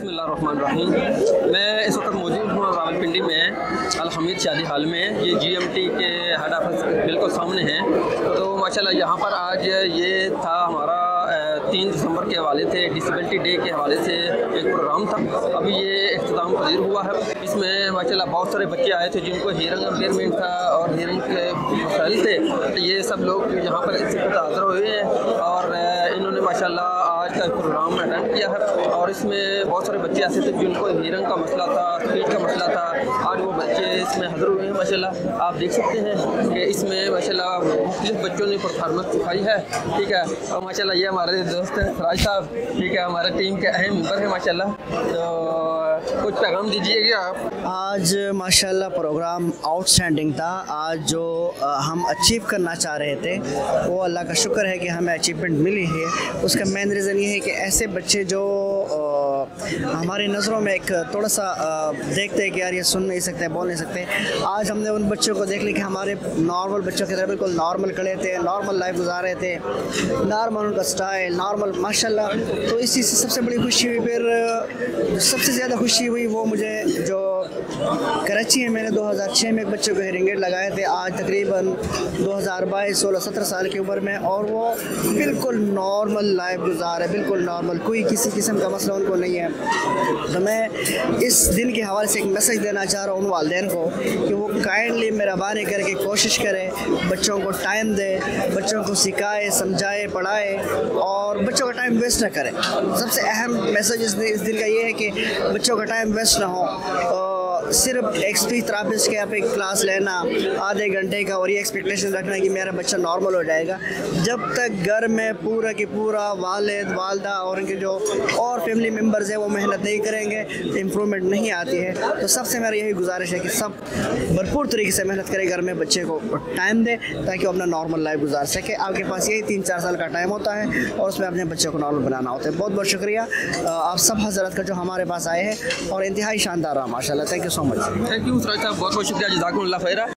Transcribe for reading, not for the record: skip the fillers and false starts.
बिस्मिल्लाहिर्रहमानिर्रहीम। मैं इस वक्त मौजूद हूँ रावलपिंडी में अल-हमीद शादी हाल में। ये जीएमटी के हेड ऑफिस बिल्कुल सामने है। तो माशाल्लाह यहाँ पर आज ये था हमारा 3 दिसंबर के हवाले से डिसेबिलिटी डे के हवाले से एक प्रोग्राम था। अभी ये इख्तिताम पजीर हुआ है। इसमें माशाल्लाह बहुत सारे बच्चे आए थे जिनको हियरिंग इम्पेयरमेंट था और हियरिंग के मसाइल थे। ये सब लोग यहाँ पर हाज़िर हुए हैं और इन्होंने माशाल्लाह आज का प्रोग्राम अटेंड किया है। और इसमें बहुत सारे बच्चे ऐसे थे जिनको हियरिंग का मसला था, स्पीच का मसला था। आज वो बच्चे इसमें हाज़िर हुए हैं। माशाल्लाह आप देख सकते हैं कि इसमें माशाल्लाह मुख्तलिफ बच्चों ने परफॉर्मेंस दिखाई है। ठीक है, और माशाल्लाह ये हमारे दोस्त हैं फराज साहब, ठीक है, हमारे टीम के अहम मेंबर हैं माशाल्लाह। तो कुछ पैगाम दीजिएगा आप। आज माशाल्लाह प्रोग्राम आउटस्टैंडिंग था। आज जो हम अचीव करना चाह रहे थे वो अल्लाह का शुक्र है कि हमें अचीवमेंट मिली है। उसका मेन रीज़न ये है कि ऐसे बच्चे जो हमारी नज़रों में एक थोड़ा सा देखते हैं कि यार ये सुन नहीं सकते, बोल नहीं सकते, आज हमने उन बच्चों को देख लिया कि हमारे नॉर्मल बच्चों की तरह बिल्कुल नॉर्मल खड़े थे, नॉर्मल लाइफ गुजार रहे थे, नॉर्मल उनका स्टाइल नॉर्मल माशाल्लाह। तो इस चीज़ से सबसे बड़ी खुशी हुई। फिर सबसे ज़्यादा खुशी हुई वो मुझे जो कराची में मैंने 2006 में एक बच्चे को हियरिंग एड लगाए थे, आज तकरीबन 2022 16-17 साल की उम्र में, और वो बिल्कुल नॉर्मल लाइफ गुजार है, बिल्कुल नॉर्मल, कोई किसी किस्म का मसला उनको नहीं है। तो मैं इस दिन के हवाले से एक मैसेज देना चाह रहा हूँ उन वालिदैन को कि वो काइंडली मेहरबानी करके कोशिश करें, बच्चों को टाइम दे, बच्चों को सिखाए, समझाए, पढ़ाए और बच्चों का टाइम वेस्ट ना करें। सबसे अहम मैसेज इस दिन का ये है कि बच्चों का टाइम वेस्ट ना हो। सिर्फ एक स्पीच थेरेपिस्ट के आप एक क्लास लेना आधे घंटे का और ये एक्सपेक्टेशन रखना कि मेरा बच्चा नॉर्मल हो जाएगा, जब तक घर में पूरा की पूरा वालिद वालदा और उनके जो और फैमिली मेम्बर्स हैं वो मेहनत नहीं करेंगे, इम्प्रूवमेंट नहीं आती है। तो सबसे मेरा यही गुजारिश है कि सब भरपूर तरीके से मेहनत करें, घर में बच्चे को टाइम दें ताकि वो अपना नॉर्मल लाइफ गुजार सके। आपके पास यही 3-4 साल का टाइम होता है और उसमें अपने बच्चे को नॉर्मल बनाना होता है। बहुत बहुत शुक्रिया आप सब हज़रत का जो हमारे पास आए हैं और इंतहाई शानदार रहा माशाल्लाह। Thank you so much. Thank you Faraz साहब, बहुत बहुत शुक्रिया, जज़ाकुमुल्लाह खैरा।